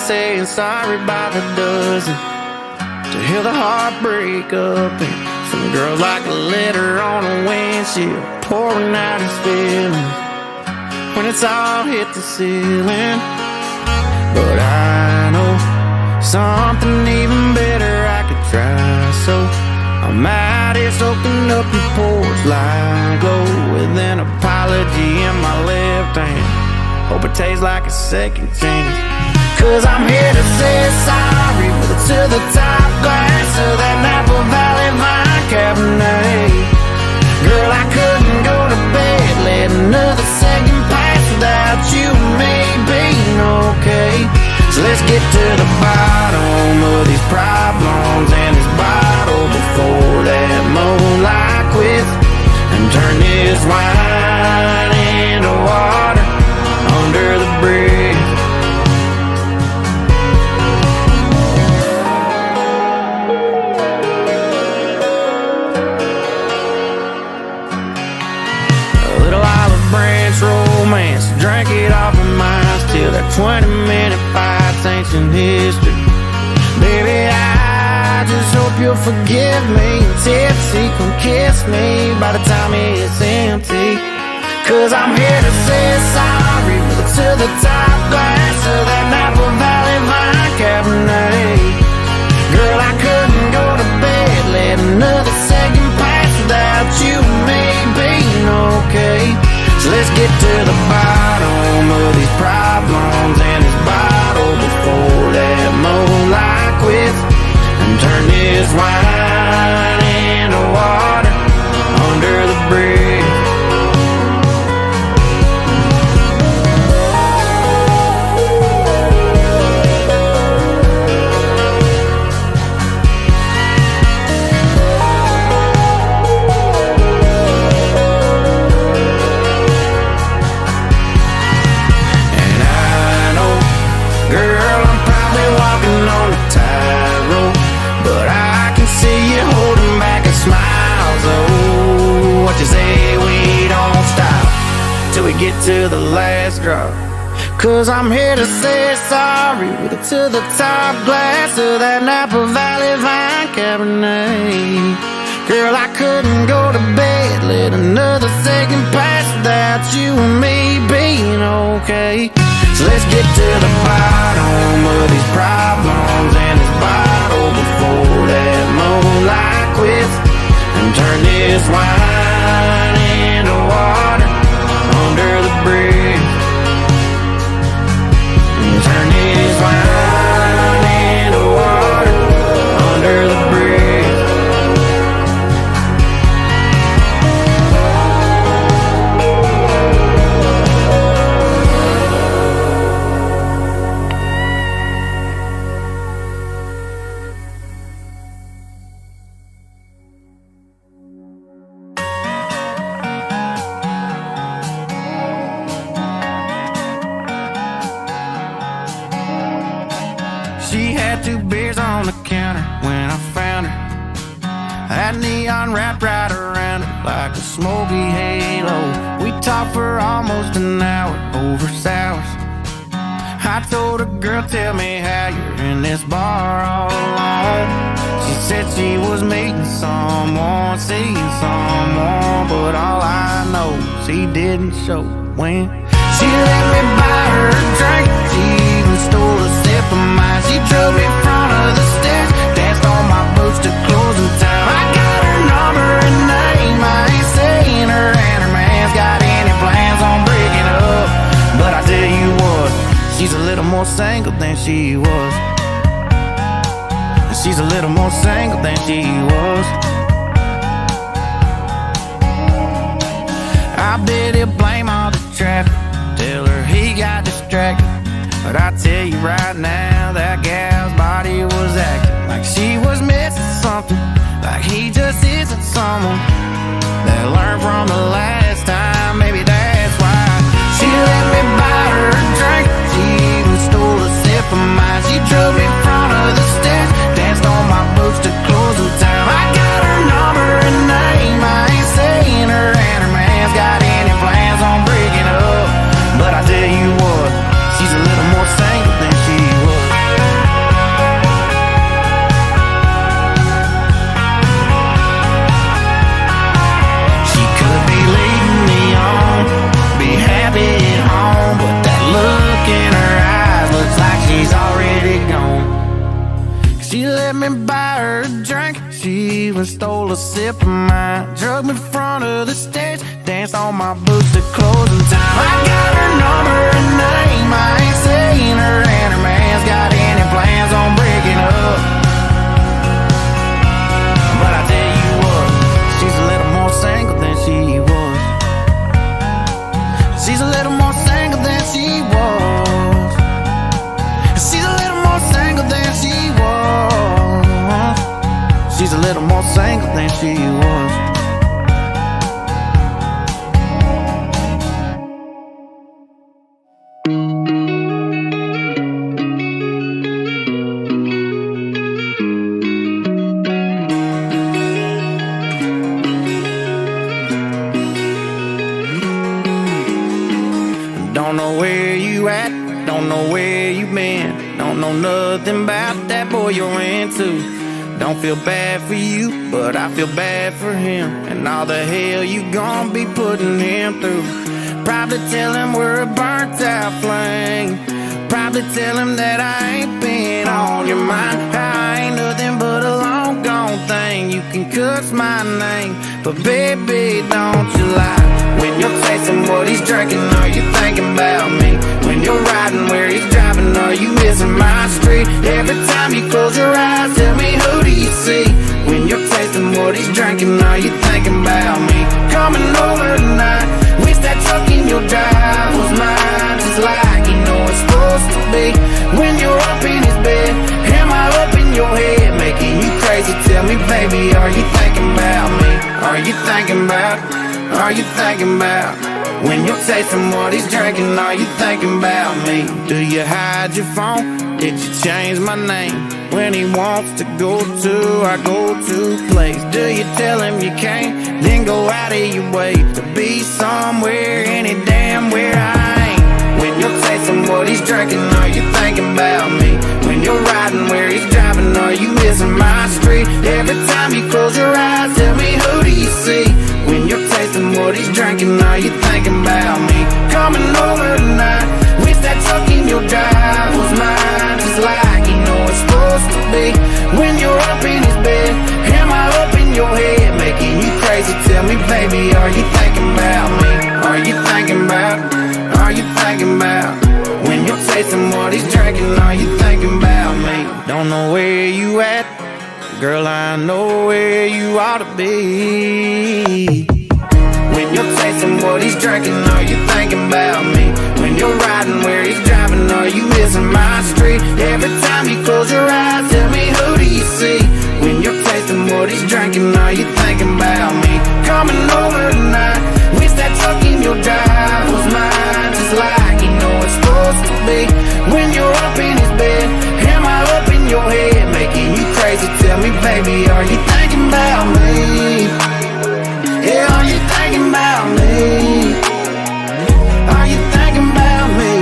saying sorry by the dozen, to hear the heartbreak up, and some girls like a letter on a windshield, pouring out his feelings when it's all hit the ceiling. But I know something even better I could try, so I'm out here soaking up your pores like glow, with an apology in my left hand. Hope it tastes like a second chance, 'cause I'm here to say sorry with it to the top glass of that Napa Valley Vine Cabernet. Girl, I couldn't go to bed, let another second pass without you and me being okay. So let's get to the bottom of these problems and this bottle before that moonlight quits, and turn this wine into water under the bridge. A little olive branch romance, drink it off of mine till that 20-minute fight's ancient history. Baby, I just hope you'll forgive me. Tipsy, come kiss me by the time it's empty, 'cause I'm here to say sorry with it to the top glass of that Napa Valley Vine Cabernet. Girl, I couldn't go to bed, let another second pass without you and me being okay. So let's get to the bottom of these problems and this bottle before that moonlight quits, and turn this wine into water under the bridge. We get to the last drop, 'cause I'm here to say sorry with it to the top glass of that Napa Valley Vine Cabernet. Girl, I couldn't go to bed, let another second pass without you and me being okay. So let's get to the bottom of these problems and this bottle before that moonlight quits, and turn this wine into water under the bridge, and turn this wine into water under the bridge. She had 2 beers on the counter when I found her. Had neon wrapped right around her like a smoky halo. We talked for almost an hour over sours. I told her, girl, tell me how you're in this bar all alone. She said she was meeting someone, seeing someone, but all I know is he didn't show when she let me buy her a drink. She even stole a sip of mine. She drove me in front of the stairs, danced on my boots to closing time. I got her number and name, I ain't saying her and her man's got any plans on breaking up, but I tell you what, she's a little more single than she was. She's a little more single than she was. I bet he'll blame all the traffic, tell her he got distracted, but I tell you right now, that gal's body was acting like she was missing something, like he just isn't someone that learned from the last time. Maybe that's why she let me buy her a drink. She even stole a sip of mine. She drove me in front of the stairs, danced on my boots to closing time. I got her number and name, I ain't saying her and her man's got any plans on breaking up, but I tell you what, she's a little more single than she was. even stole a sip of mine. Drug me in front of the stage, danced on my boots to closing time. I got her number and name, I ain't saying her and her man's got any plans on breaking up. But I tell you what, she's a little more single than she was. She's a little more single than she was. She's a little more single than she was. She's a little more single than she was. Don't know where you at, don't know where you been, don't know nothing about that boy you're into. Don't feel bad for you, but I feel bad for him, and all the hell you gon' be putting him through. Probably tell him we're a burnt out flame. Probably tell him that I ain't been on your mind. I ain't nothing but a long gone thing. You can cuss my name, but baby, don't you lie. When you're tasting what he's drinking, are you thinking about me? When you're riding where he's driving, are you missing my street? Every time you close your eyes, tell me, who do you see? When you're tasting what he's drinking, are you thinking about me? Coming over tonight, wish that truck in your drive was mine, just like you know it's supposed to be. When you're up in his bed, am I up in your head, making you crazy? Tell me, baby, are you thinking about me? Are you thinking about? Are you thinking about? When you're tasting what he's drinking, are you thinking about me? Do you hide your phone? Did you change my name? When he wants to go to our go-to place, do you tell him you can't, then go out of your way to be somewhere, any damn where I ain't? When you're tasting what he's drinking, are you thinking about me? When you're riding where he's driving, are you missing my street? Every time you close your eyes, tell me, who do you see? When you're tasting what he's drinking, are you thinking about me? Coming over tonight, wish that truck in your drive was mine, just like you know it's supposed to be. When you're up in his bed, am I up in your head, making you crazy? Tell me, baby, are you thinking about me? Are you thinking about? Are you thinking about? When you're tasting what he's drinking, are you thinking about me? Don't know where you at, girl, I know where you ought to be. When you're tasting what he's drinking, are you thinking about me? When you're riding where he's driving, are you missing my street? Every time you close your eyes, tell me, who do you see? When you're tasting what he's drinking, are you thinking about me? Coming over tonight, wish that truck in your drive was mine, just like you know it's supposed to be. When you're up in his bed, am I up in your head, making you crazy? Tell me, baby, are you thinking about me? Yeah, are you thinking about me? Are you thinking about me?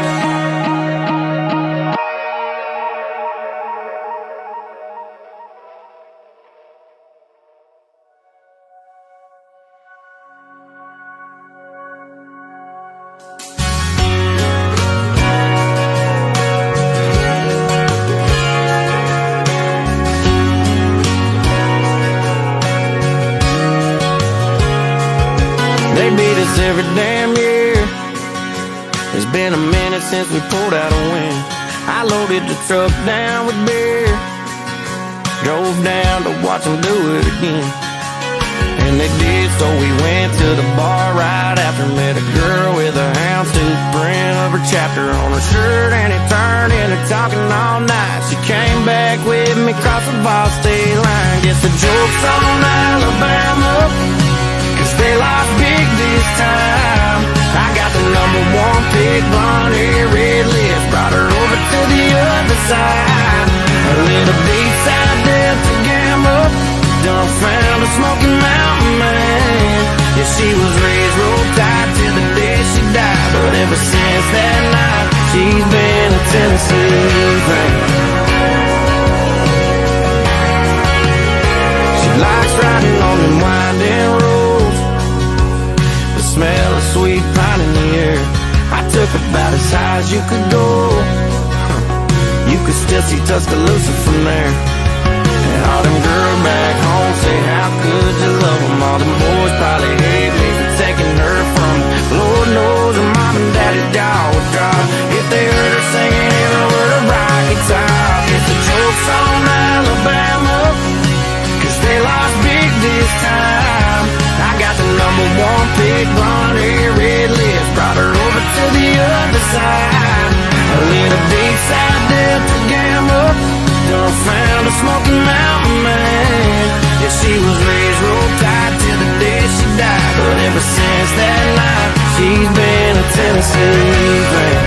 They beat us every damn year. It's been a minute since we pulled out a win. I loaded the truck down with beer, drove down to watch them do it again. And they did, so we went to the bar right after. Met a girl with a houndstooth print of her chapter on her shirt, and it turned into talking all night. She came back with me across the Ball State line. Guess the joke's on Alabama, 'cause they lost big this time. I got the #1 pick, blonde hair, red lips, brought her over to the other side. A little deep side Delta Gamma, done found a Smoky Mountain man. Yeah, she was raised real tight till the day she died, but ever since that night, she's been a Tennessee fan. She likes riding on them winding roads, the smell of sweet pine in the air. I took about as high as you could go. You could still see Tuscaloosa from there. And all them girls back home say how could you love them? All them boys probably hate me for taking her from them. Lord knows her mom and daddy's jaw would drop if they heard her singing every word of rock guitar. It's a joke song, Alabama, 'cause they lost big this time. I got the #1 pick, blonde hair, red lips, brought her over to the other side. A little beachside Delta Gamma, done found a Smoky Mountain man. Yeah, she was raised real tight till the day she died, but ever since that night, she's been a Tennessee fan.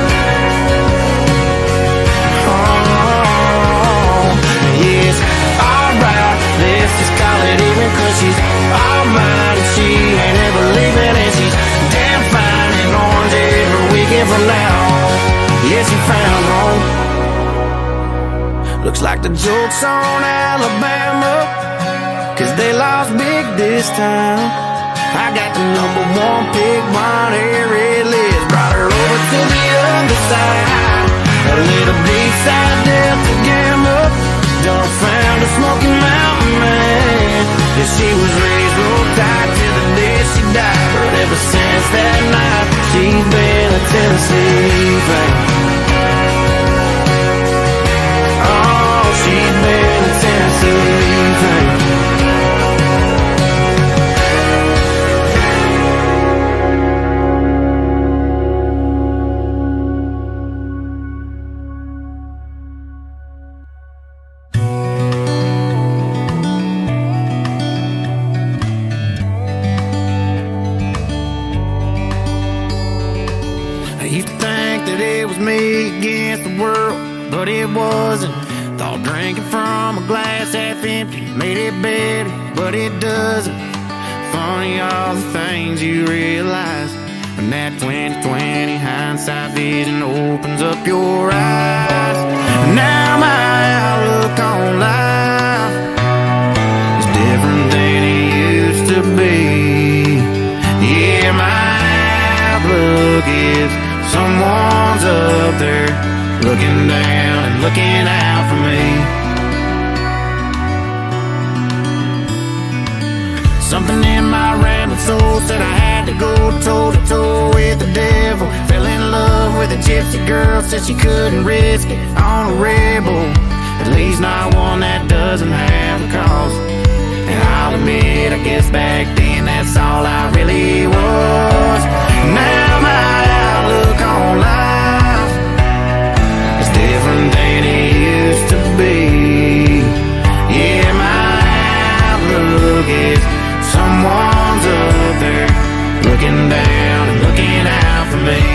Oh, yes, alright, let's just call it even, 'cause she's all mine, and she ain't ever leaving, and she's damn fine in orange every weekend from now on. Yeah, she found home. Looks like the joke's on Alabama, 'cause they lost big this time. I got the #1 pick, blonde hair, red lips, brought her over to the other side. A little beachside Delta Gamma, done found a Smoky Mountain man. Yeah, she was raised real tight till the day she died, but ever since that night, she's been a Tennessee fan. Oh, she's been a Tennessee fan. I used to think that it was me against the world, but it wasn't. Thought drinking from a glass half empty made it better, but it doesn't. Funny all the things you realize when that 20/20 hindsight vision opens up your eyes. Now my outlook on life is different than it used to be. Yeah, my outlook is someone's up there looking down and looking out for me. Something in my rambling soul said I had to go toe to toe with the devil. Fell in love with a gypsy girl, said she couldn't risk it on a rebel, at least not one that doesn't have a cause. And I'll admit, I guess back then that's all I really was. Now my outlook on life is different than it used to be. Yeah, my outlook is someone's up there looking down and looking out for me.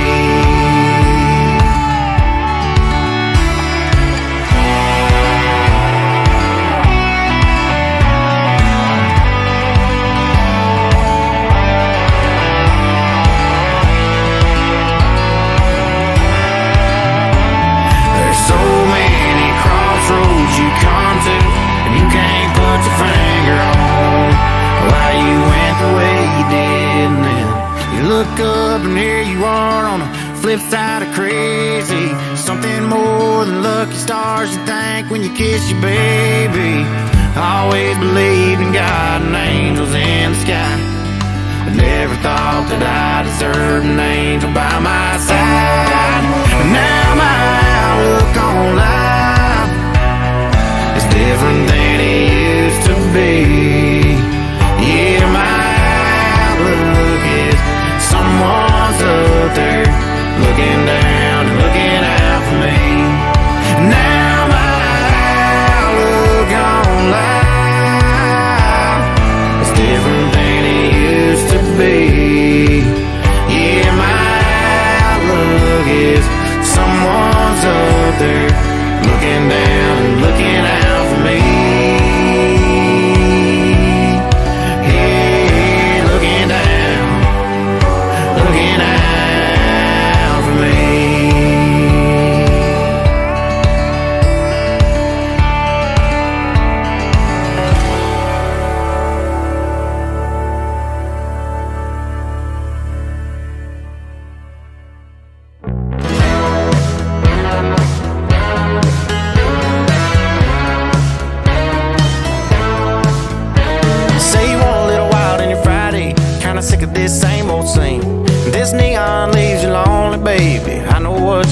There's so many crossroads you come to, and you can't put your finger on why you went the way you did. And then you look up and here you are on the flip side of crazy. Something more than lucky stars you think when you kiss your baby. Always believed in God and angels in the sky, but never thought that I deserved an angel by my side. And now my outlook on life is different than it used to be. Yeah, my outlook is someone's up there looking down and looking out for me. Now my outlook on life is different than it used to be. Yeah, my outlook is someone's up there looking down and looking out for me.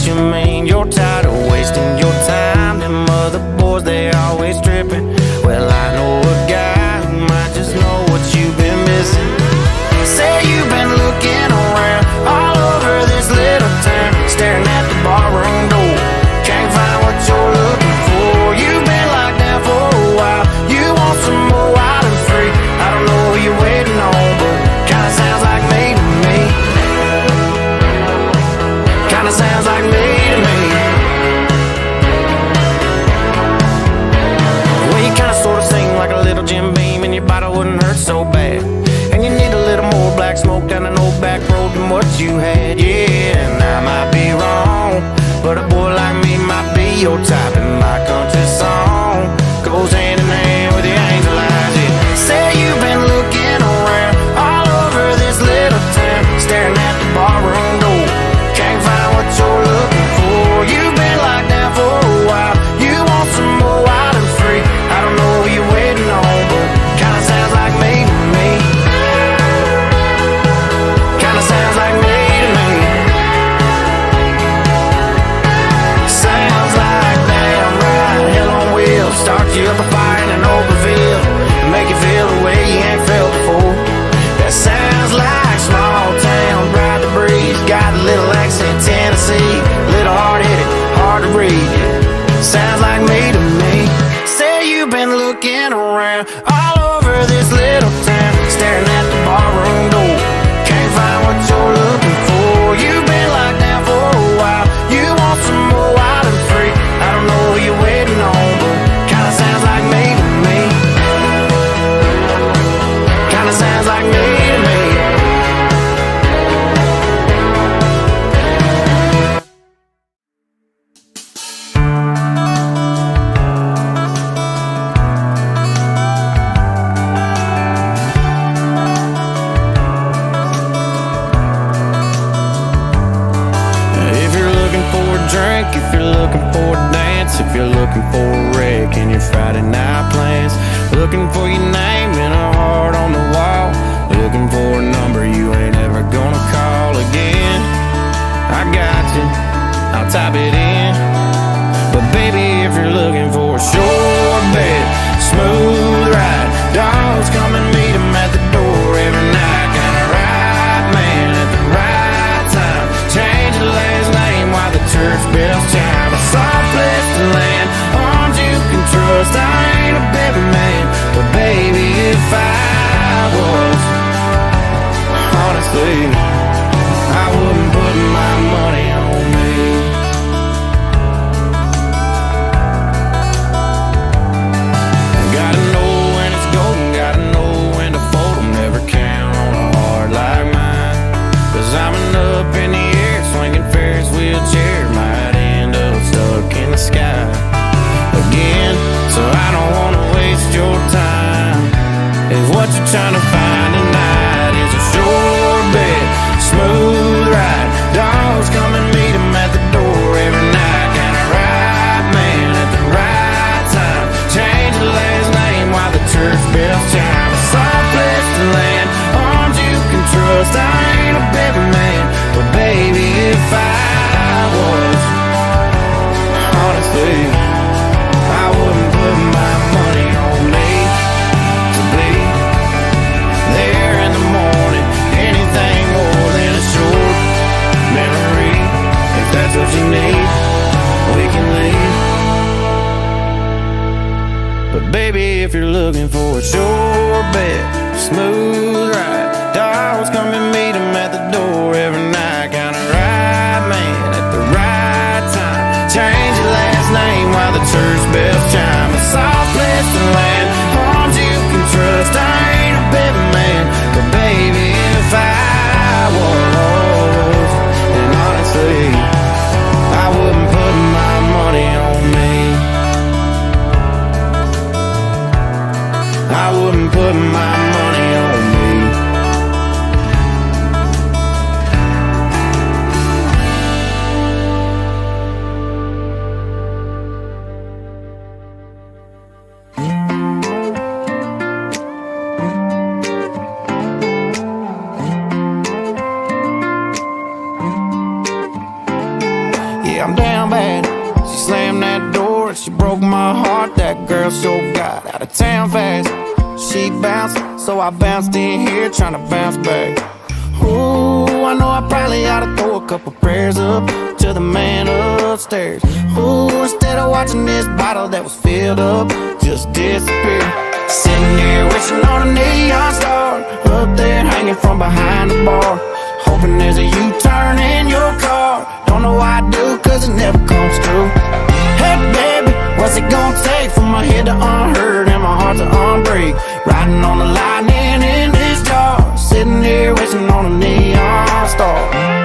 you mean. You're tired of wasting your time. Them other boys, they always tripping. Well, I know a guy who might just know what you've been missing. Say you've been looking around all over this little town, staring at the barroom door, can't find what you're looking for. You've been locked down for a while, you want some more wild and free. I don't know who you're waiting on, but kinda sounds like me to me. Kinda sounds like me to me. Well, you kinda sorta sing like a little Jim Beam, and your bottle wouldn't hurt so bad. And you need a little more black smoke down an old back road than what you had. Yeah, and I might be wrong, but a boy like me might be your type. And my country song goes hand in hand with your angel eyes. Yeah. Say you've been looking around all over this little town, staring at the barroom door, can't find what you're looking for. You've been locked down for a while, you want some more wild and free. I don't know who you're waiting on, but kinda sounds like me to me. Kinda sounds like me to me. Sounds like damn right, hell on wheels, start you up a fire in an open field, and make you feel the way you ain't felt before. That sounds like small town, ride the breeze, got a little accent, Tennessee, little hard-headed, hard to read. Sounds like me to me. Say you've been looking around all over this little town, staring at the barroom door, can't find what you're looking for. You've been locked down for a while, you want some more wild and free. I don't know who you're waiting on, but kinda sounds like me to me. Kinda sounds like me to me. If you're looking for a dance, if you're looking for a wreck in your Friday night plans, looking for your name in a heart on the wall, looking for a number you ain't ever gonna call again, I got you, I'll type it in. But baby, if you're looking for a short bet, smooth ride, dogs come and meet 'em at the door every night, kinda right man at the right time, change the last name while the church bells chime. A soft place to land, arms you can trust. I ain't a baby man, but baby, if I was, honestly, I wouldn't put my money on me. Gotta know when it's golden, gotta know when to fold 'em. Never count on a heart like mine, 'cause I'm an up in the air, swinging Ferris wheelchair, might end up stuck in the sky again. So I don't wanna waste your time. If what you're trying to find tonight is a short bet, smooth ride, dogs come and meet 'em at the door every night, kinda right man at the right time, change the last name while the church bells chime. A soft place to land, arms you can trust. I ain't a baby man, but baby, if I was, honestly, I wouldn't put my money on me to be there in the morning. Anything more than a short memory. If that's what you need, we can leave. But baby, if you're looking for a short bet, smooth ride, dogs come and meet 'em at the door every night, kinda right man at the right time, change your last name while the church bells chime. A soft place to land, arms you can trust. I ain't a baby man, but baby, if I was, then honestly, I wouldn't put my money on me. I wouldn't put my money on me. I'm down bad. She slammed that door and she broke my heart. That girl sure got out of town fast. She bounced, so I bounced in here trying to bounce back. Ooh, I know I probably ought to throw a couple prayers up to the man upstairs. Ooh, instead of watching this bottle that was filled up just disappear. Sitting here wishing on a neon star up there hanging from behind the bar, hoping there's a U-turn in your car. Don't know why I do, cause it never comes true. Hey baby, what's it gonna take for my head to unhurt and my heart to unbreak? Riding on the lightning in this jar, sitting here wishing on a neon star.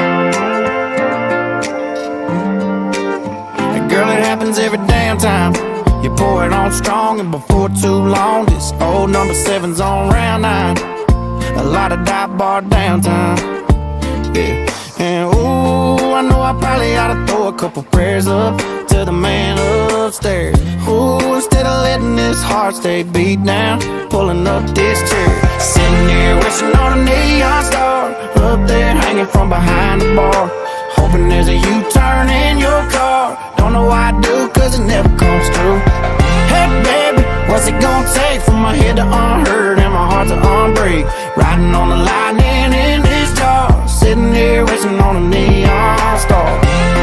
Hey girl, it happens every damn time. You pour it on strong and before too long this old number 7's on round 9. A lot of dive bar downtime, yeah. And ooh, I know I probably ought to throw a couple prayers up to the man upstairs. Ooh, instead of letting this heart stay beat down, pulling up this chair. Sitting here wishing on a neon star up there hanging from behind the bar, hoping there's a U-turn in your car. Don't know why I do, cause it never comes true. Hey baby, what's it gonna take for my head to unhurt and my heart to unbreak? Riding on the lightning in this jar, sitting here wishing on a neon star.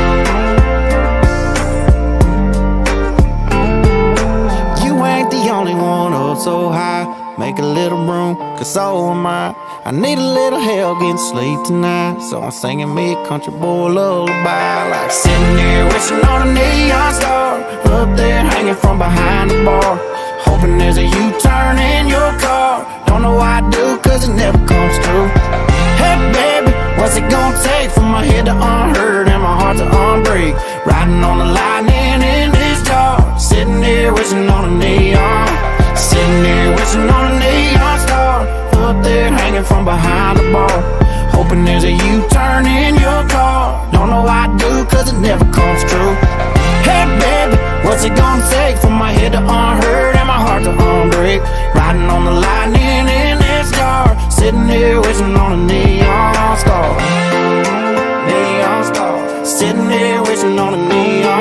You ain't the only one up so high. Make a little room, cause so am I. I need a little help getting sleep tonight, so I'm singing me a country boy lullaby. Like sitting here wishing on a neon star up there hanging from behind the bar, hoping there's a U-turn in your car. Don't know why I do, cause it never comes true. Hey baby, what's it gonna take for my head to unhurt and my heart to unbreak? Riding on the lightning in this jar, sitting here wishing on a neon. Sitting here wishing on a neon star up there hanging from behind the bar, hoping there's a U-turn in your car. Don't know why I do, cause it never comes true. Hey baby, what's it gonna take for my head to unhurt and my heart to unbreak? Riding on the lightning in this car, sitting here wishing on a neon star. Neon star, sitting here wishing on a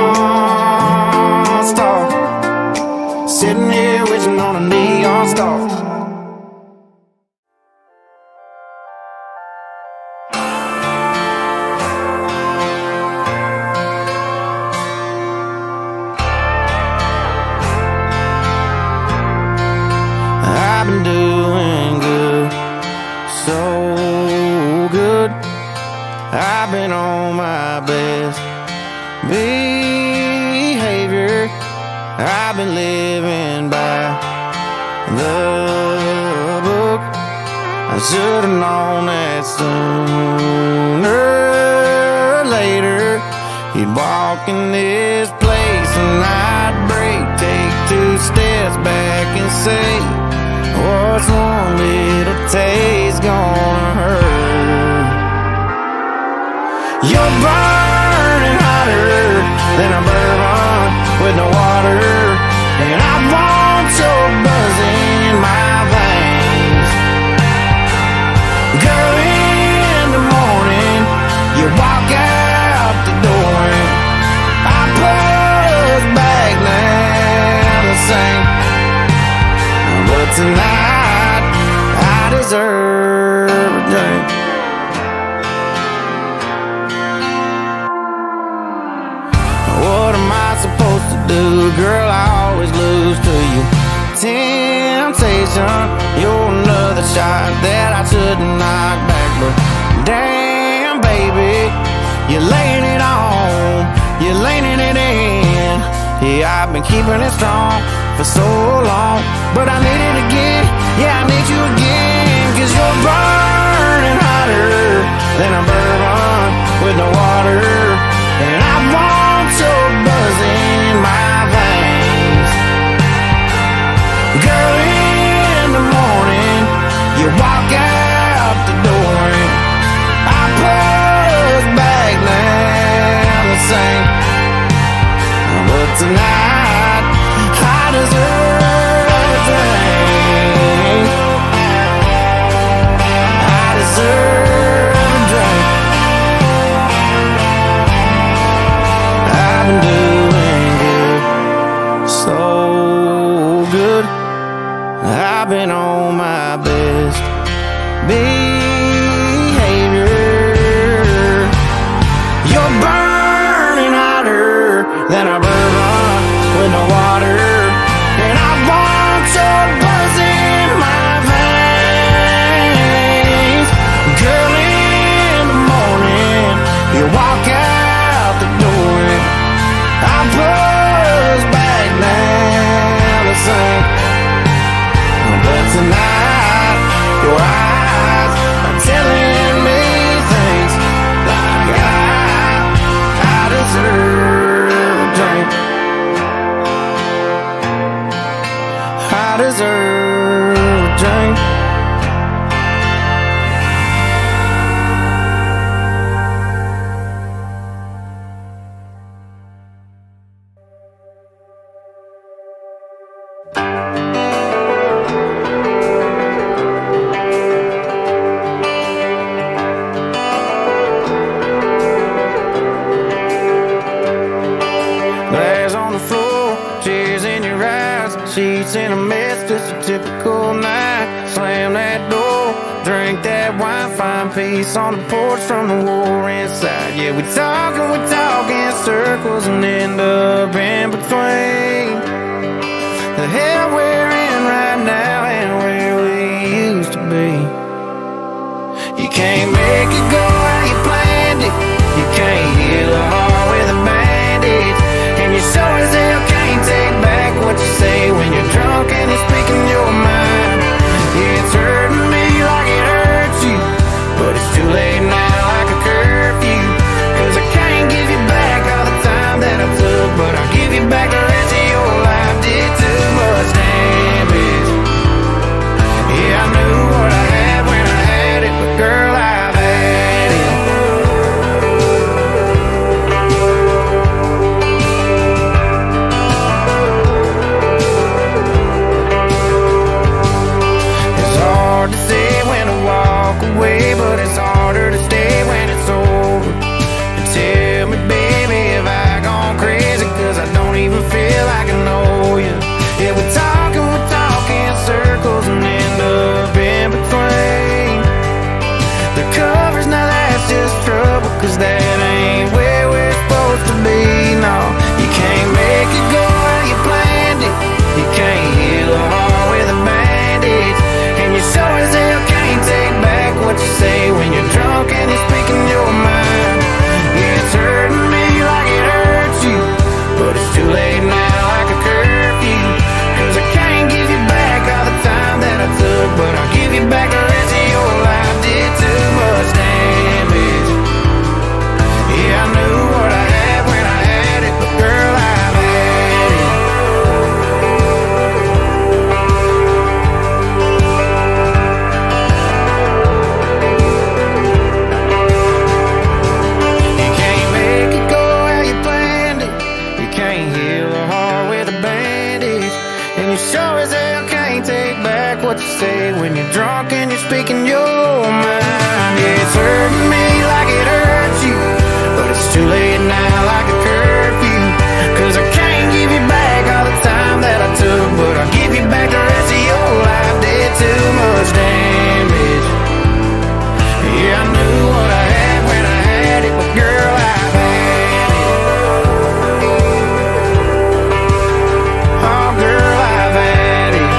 neon star. Sitting here wishing on a neon star. I've been doing good, so good. I've been on my best behavior. I've been living by the book. I should've known that sooner or later you'd walk in this place and I'd break, take 2 steps back and say, what's one little taste gonna hurt? You're burning hotter than a bourbon with no water, and I want your buzz in my veins. Girl, in the morning you walk out the door and I put us back now the same. But tonight I deserve a drink. What am I supposed to do? Girl, I always lose to you. Temptation, you're another shot that I shouldn't knock back. But damn, baby, you're laying it on, you're laying it in. Yeah, I've been keeping it strong for so long, but I need it again. Yeah, I need you again, cause you're burning hotter than a bourbon with no water, and I want your buzz in my veins. Girl, in the morning you walk out the door and I put us back now the same. But tonight I deserve a drink. I deserve a drink. I house in a mess, just a typical night. Slam that door, drink that wine, find peace on the porch from the war inside. Yeah, we talk in circles and end up in between the hell we're in right now and where we used to be. You can't make it go how you planned it. You can't heal a heart with a bandage, and you sure as hell can't take back what you say when you're drunk and you're speaking your mind. Yeah, it's hurting me like it hurts you, but it's too late now like a curfew. 'Cause I can't give you back all the time that I took, but I'll give you back the rest of your life. Did too much damage. Yeah, I knew what I had when I had it, but girl, I've had it. It's hard to say when to walk away, but it's harder to stay when it's over. And tell me, baby, have I gone crazy? 'Cause I don't even feel like I know you. Yeah, we're talking in circles and end up in between the covers. Now that's just trouble, 'cause that ain't where we're supposed to be. No, you can't make it go how you planned it. You can't heal a heart with a bandage, and you sure as hell can't take back what you say when you're drunk and you're speaking your mind. Yeah, it's hurting me like it hurts you, but it's too late now like a curfew. 'Cause I can't give you back all the time that I took, but I'll give you back the rest of your life. Did too much damage. Yeah, I knew what I had when I had it, but girl, I've had it. You can't make it go how you planned it. You can't heal a heart with a bandage, and you sure as hell can't take back what you say when you're drunk and you're speaking your mind. Yeah, it's hurting me like it hurts you, but it's too late now like a curfew. 'Cause I can't give you back all the time that I took, but I'll give you back the rest of your life. Did too much damage. Yeah, I knew what I had when I had it, but girl, I've had it. Oh, girl, I've had it.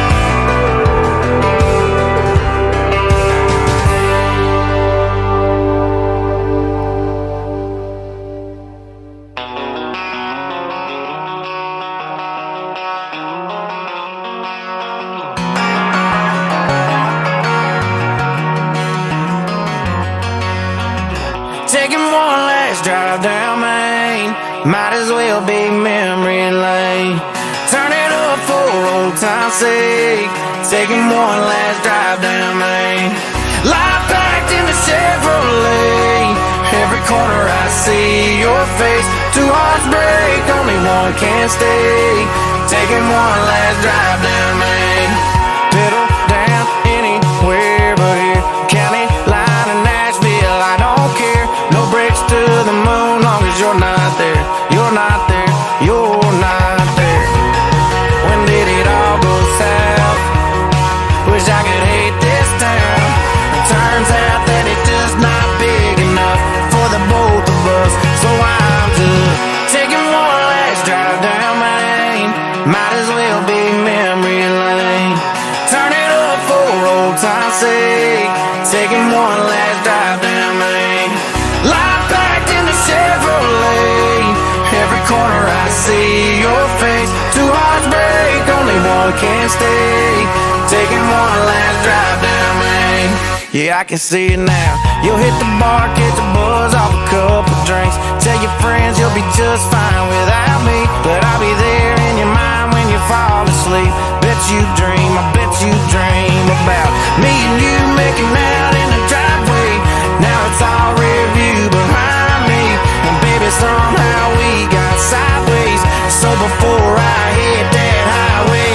Taking one last drive down Main, might as well be memory lane. Turn it up for old time's sake. Taking one last drive down Main. Life packed in the Chevrolet. Every corner I see your face. Two hearts break, only one can stay. Taking one last drive down Main. Pedal down anywhere but here. County line in Nashville, I don't care. No brakes to the moon, long as you're not there. You're not there, you're not there. When did it all go south? Wish I could hate this town. It turns out that it's just not big enough for the both of us. So I'm just taking one last drive down Main. Might as well be memory lane. Turn it up for old time's sake. Taking one last drive down Main. Life packed in the Chevrolet. Every corner I see your face. Two hearts break, only one can stay. Taking one last drive down Main. Yeah, I can see it now. You'll hit the bar, catch a buzz off a couple drinks. Tell your friends you'll be just fine without me, but I'll be there in your mind when you fall asleep. Bet you dream, I bet you dream about me and you making out in the driveway. Now it's all rear view behind me, and baby, somehow we got sideways. So before I hit that highway,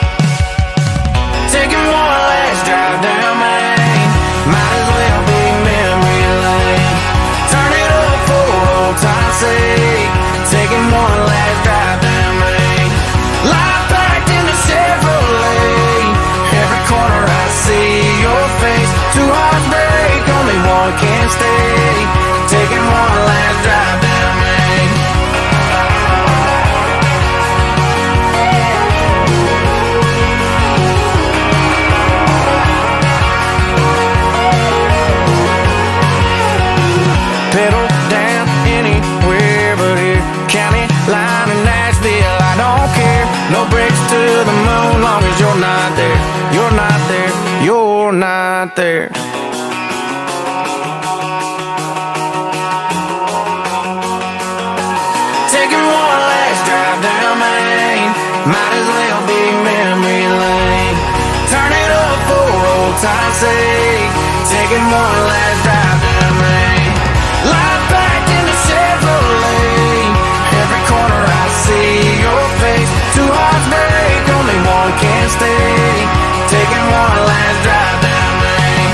taking one last drive down Main. Might as well be memory lane. Turn it up for old time's sake. Taking one last drive down Main. Life packed in the Chevrolet. pedal down anywhere but here. County line in Nashville, I don't care. No brakes to the moon, long as you're not there. You're not there, you're not there. Taking one last drive down Main, might as well be memory lane. Turn it up for old time's sake. Taking one last drive down Main. Light back in the Chevrolet. Every corner I see your face. Two hearts break, only one can stay. Taking one last drive down Main.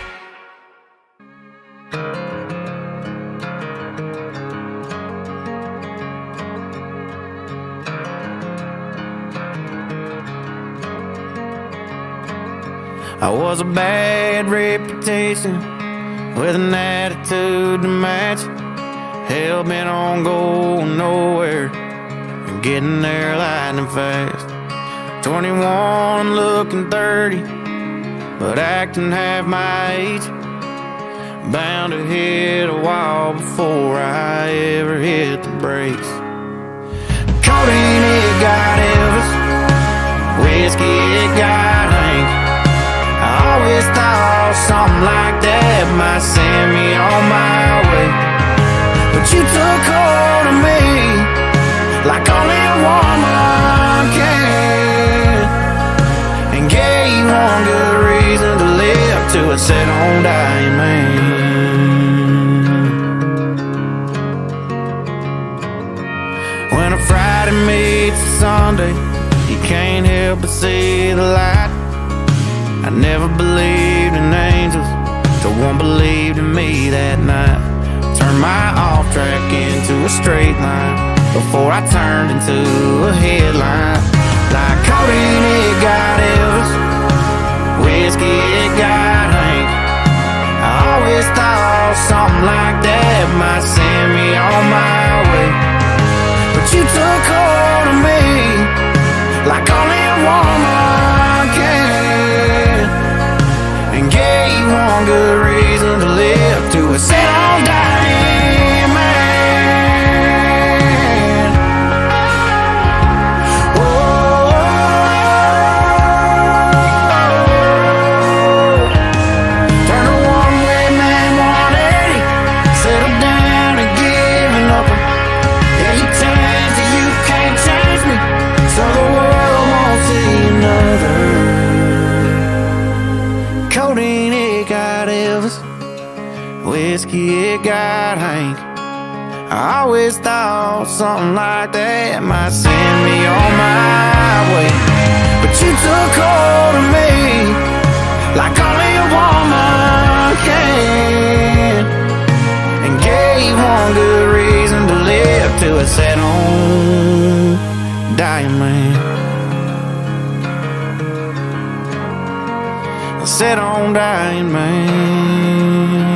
I was a bad reputation with an attitude to match. Hell-bent on going nowhere and getting there lightning fast. 21 looking 30, but acting half my age. Bound to hit a wall before I ever hit the brakes. Codeine, it got Elvis. Whiskey, it got Hank. I always thought something like that might send me on my way. But you took hold of me like only a woman can, and gave one good reason to live till it said on dying man. When a Friday meets a Sunday, you can't help but see the light. I never believed in angels till one believed in me that night. Turned my off track into a straight line before I turned into a headline. Like codeine, it got Elvis. Whiskey, it got Hank. I always thought something like that might send me on my way. But you took hold of me like only a woman can, and gave one good reason to live till it said on dying man. Oh, turn a one-way man 180, settle down and giving up. Yeah, you changed and you can't change me, so the world won't see another. Codeine, it got Elvis. Whiskey, it got Hank. I always thought something like that might send me on my way. But you took hold of me like only a woman can, and gave one good reason to live till it said on dying man. Set on dying man.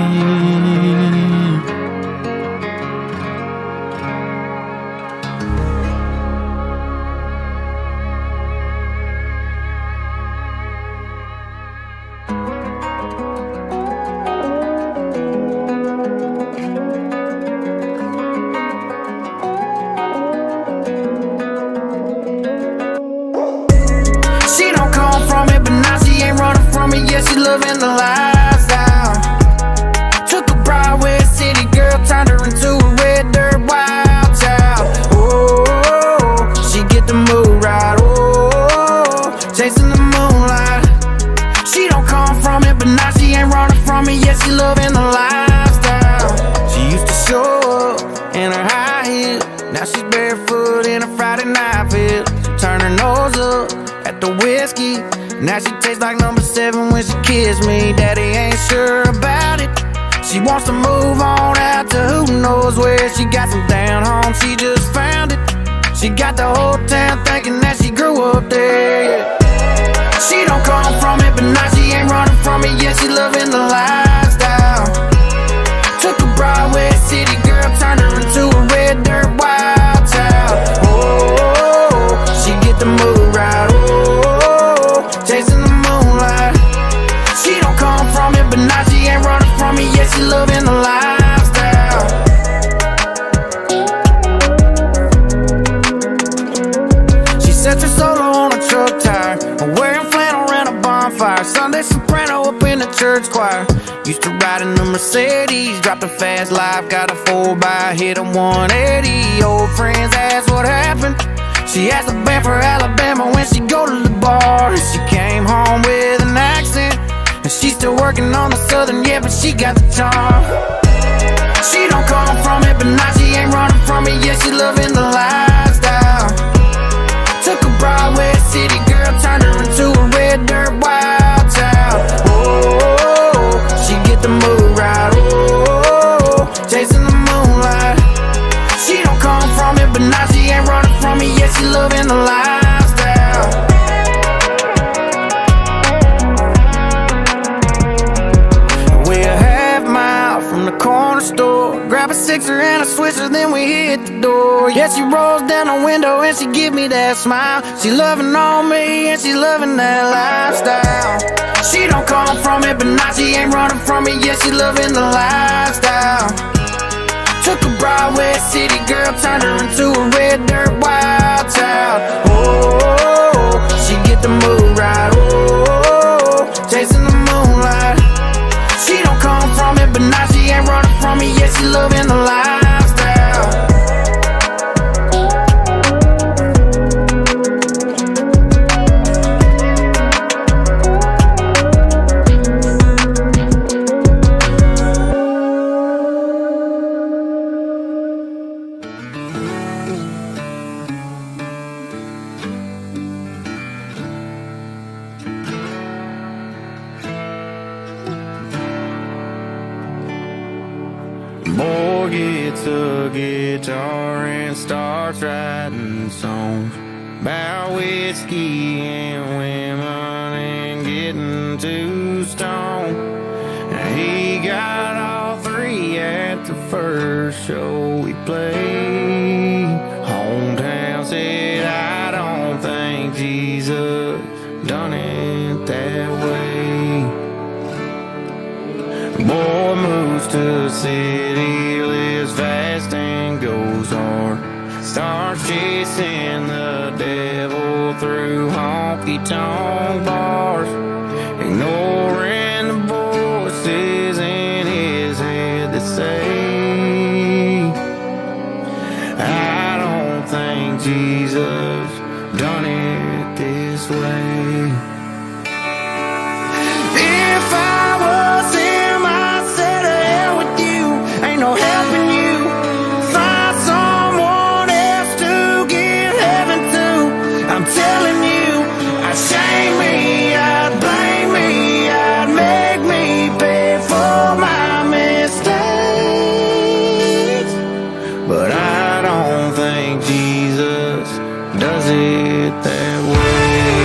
She don't come from it, but now she ain't running from it. Yeah, she living the lifestyle. Took a Broadway city girl, turned her into a red dirt wild child. Oh, she get the mood right. Oh, chasing the moonlight. She don't come from it, but now she ain't running from it. Yeah, she living the lifestyle. She used to show up in her high heels, now she's barefoot in a Friday night fit. Turn her nose up at the whiskey, now she tastes like number 7 when she kissed me. Daddy ain't sure about it. She wants to move on out to who knows where. She got some down home, she just found it. She got the whole town thinking that she grew up there. She don't come from it, but now she ain't running from it. Yeah, she loving the lifestyle. Took a Broadway city girl, turned her into a red dirt wild child. Oh, she get the mood right. Oh, chasing the moonlight. She don't come from it, but now she ain't running from me. Yeah, she loving the lifestyle. fast life, got a 4x, hit a 180. Old friends asked what happened. She asked the band for Alabama when she go to the bar. She came home with an accent, and she's still working on the southern, yeah, but she got the charm. She don't come from it, but now she ain't running from it, yeah, she loving the lifestyle. Took a Broadway city girl, turned her into a red dirt wild child. Oh, she get the mood right, oh, chasing the moonlight. She don't come from it, but now she ain't running from it, yeah, she loving the lifestyle. We're a half mile from the corner store, grab a sixer and a swisher, then we hit the door. Yeah, she rolls down the window and she give me that smile. She loving on me and she loving that lifestyle. She don't come from it, but now she ain't running from it, yeah, she loving the lifestyle. Took a Broadway city girl, turned her into a red dirt wild child. Oh, she get the mood right, oh, chasing the moonlight. She don't come from it, but now she ain't running from it, yeah, she loving the lifestyle. Boy gets a guitar and starts writing songs about whiskey and women and getting too stoned. He got all three at the first show we played. Hometown said, I don't think Jesus done it that way. Boy moves to the city, lives fast and goes hard. Starts chasing the devil through honky-tonk bars, ignoring the voices in his head that say, I don't think Jesus done it this way. If I was him, I'd say to hell with you, ain't no helping you. Find someone else to get heaven to. I'm telling you, I'd shame me, I'd blame me, I'd make me pay for my mistakes. But I don't think Jesus does it that way.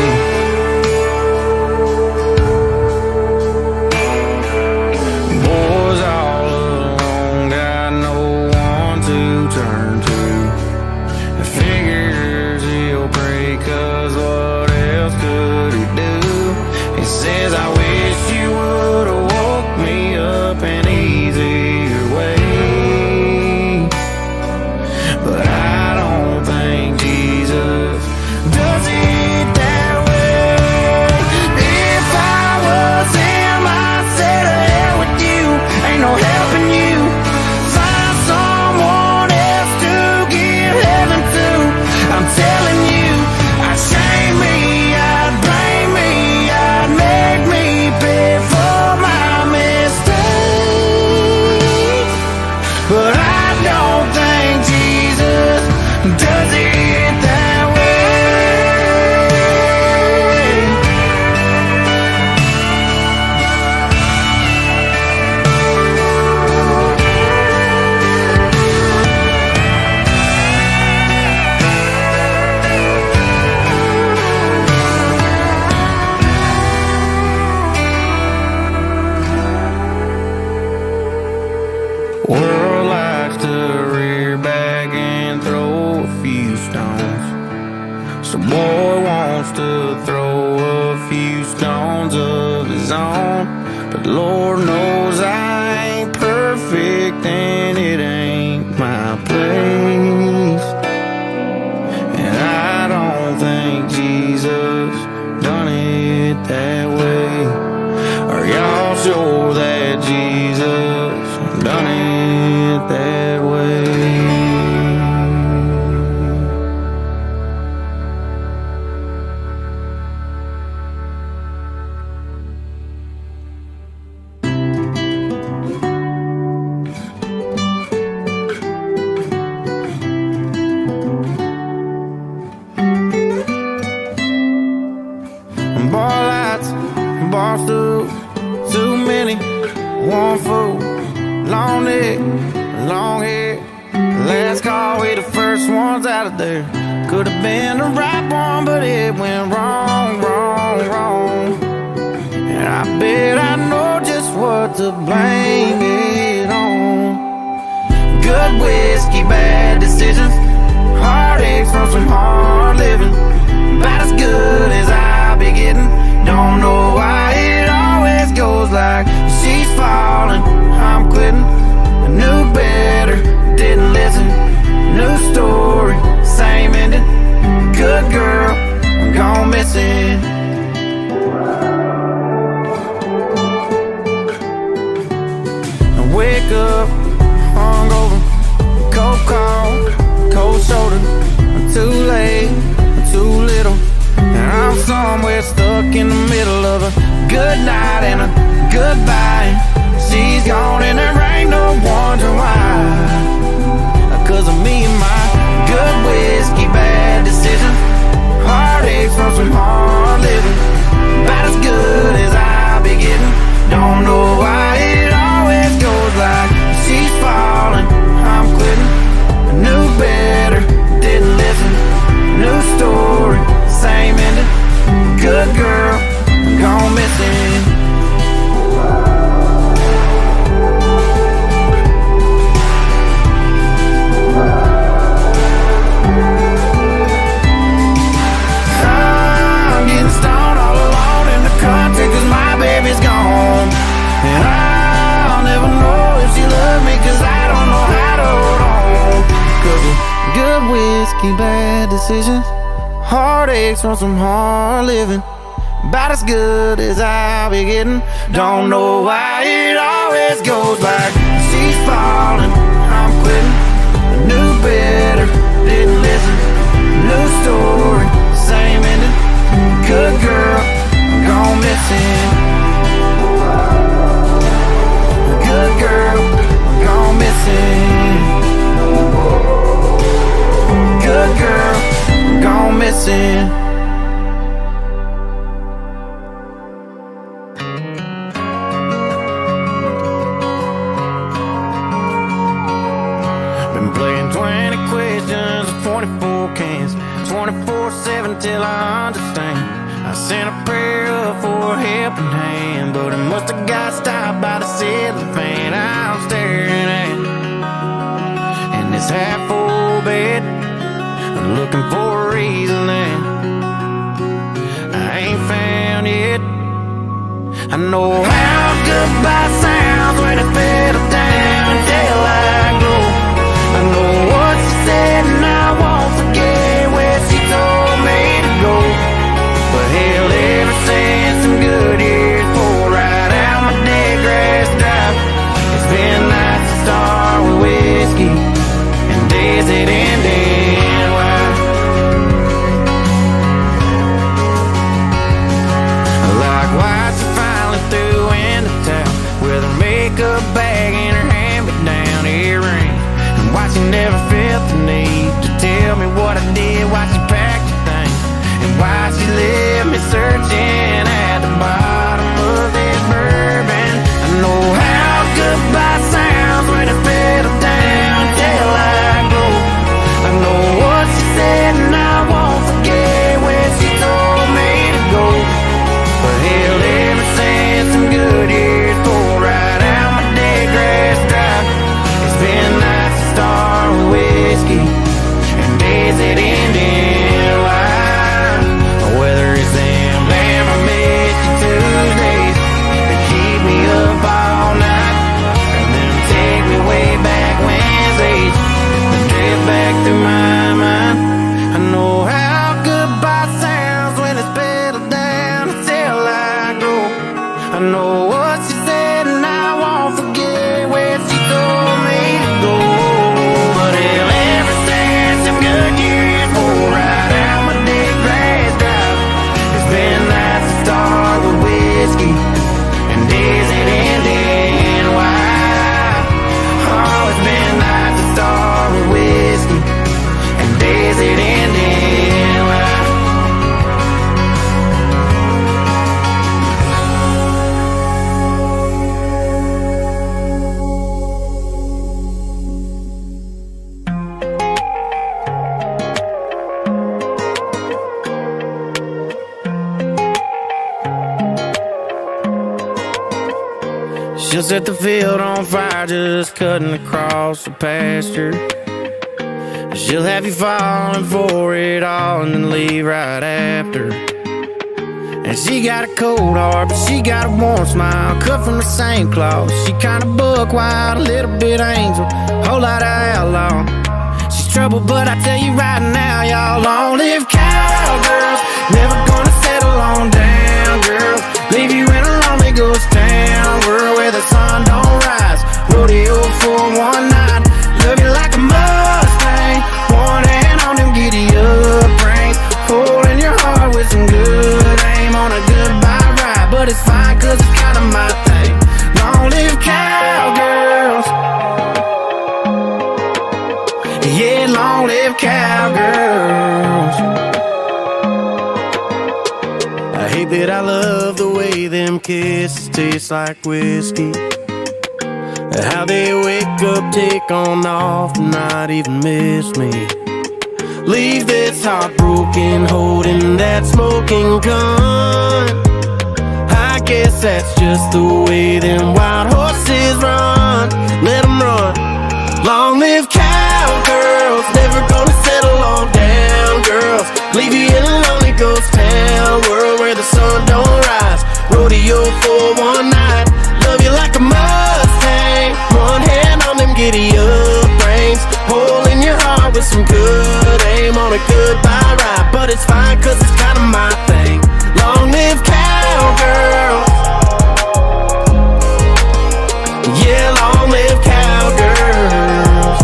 World likes to rear back and throw a few stones. So boy wants to throw a few stones of his own. But Lord knows I ain't perfect and it ain't my place. And I don't think Jesus done it that way. Are y'all sure that Jesus done it? one foot, long neck, long hair. Last call, we the first ones out of there. Could have been the right one, but it went wrong, wrong, wrong. And I bet I know just what to blame it on. Good whiskey, bad decisions, heartaches from some hard living. About as good as I'll be getting. Don't know why it always goes like she's falling, I'm quitting. I knew better, didn't listen. New story, same ending. Good girl, I'm gone missing. I wake up hungover, cold call, cold shoulder. I'm too late, I'm too little, and I'm somewhere stuck in the middle of a good night and a goodbye. She's gone and there ain't no wondering why. 'Cause of me and my good whiskey, bad decisions, heartaches from some hard living. About as good as I'll be getting. Don't know why it always goes like she's falling, I'm quitting. I knew better, didn't listen. New story, same ending. Good girl, gone missing. I'm getting stoned all alone in the country 'cause my baby's gone. And I'll never know if she loves me 'cause I don't know how to hold on. 'Cause of good whiskey, bad decisions, heartaches from some hard living. About as good as I'll be getting. Don't know why it always goes like she's falling, I'm quitting. I knew better, didn't listen. New story, same ending. Good girl, gone missing. Good girl, gone missing. Good girl, gone missing. Been playing 20 questions, 24 cans, 24/7 till I understand. I sent a prayer up for a helping hand, but it must have got stopped by the ceiling fan I'm staring at. And this half-full bed, looking for a reason that I ain't found yet. I know how goodbye sounds when it settles down until I go. I know what she said and I won't forget where she told me to go. But hell, ever since some good years poured right out my dead grass drive, it's been nice to start with whiskey and days that ended wide. Like why she finally threw in the towel with her makeup bag and her hand-me-down earring. And why she never felt the need to tell me what I did, why she packed the thing, and why she left me searching at the bottom of this bourbon. I know how goodbye sounds when it settles down until I go. I know what she said and I won't forget where she told me to go. But hell, ever since some good years poured right out my dead grass drive, it's been nice to start with whiskey She'll set the field on fire just cutting across the pasture. She'll have you falling for it all and then leave right after. And she got a cold heart, but she got a warm smile, cut from the same cloth. She kinda buck wild, a little bit angel, whole lot of outlaw. She's trouble, but I tell you right now, y'all, long live cowgirls. Never gonna settle on down, girl. Leave you in a lonely ghost town, world where the sun don't rise. Rodeo for one night, love you like a Mustang. One hand on them giddy up reins, holding your heart with some good aim on a goodbye ride. But it's fine, cause it's kinda my thing. Long live cowgirls. Yeah, long live cowgirls. I hate that I love the way them kisses taste like whiskey. How they wake up, take on off, and not even miss me. Leave this heartbroken, holding that smoking gun. I guess that's just the way them wild horses run. Let them run. Long live cowgirls, never gonna settle on down, girls. Leave you in a lonely ghost town, world where the sun don't rise. Rodeo for one night, love you like a Mustang. One hand on them giddy up reins, holding your heart with some good aim on a goodbye ride. But it's fine, cause it's kinda my thing. Long live cowgirls. Yeah, long live cowgirls.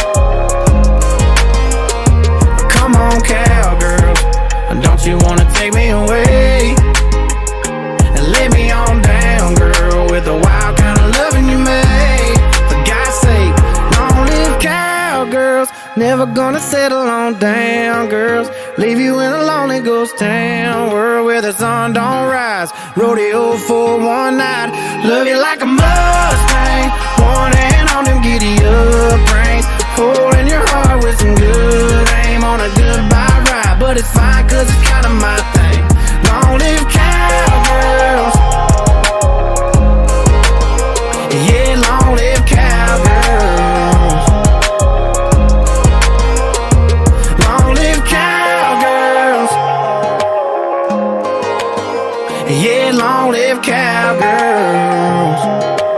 Come on, cowgirls, don't you wanna take me away and lay me on down, girl, with the wild kind of loving you made. For God's sake, long live cowgirls. Never gonna settle on down, girls. Leave you in a lonely ghost town, world where the sun don't rise. Rodeo for one night, love you like a Mustang. One hand on them giddy up reins, holding your heart with some good aim on a goodbye ride. But it's fine, cause it's kinda my thing. Long live cowgirls. Yeah, long live cowgirls. Long live cowgirls. Yeah, long live cowgirls.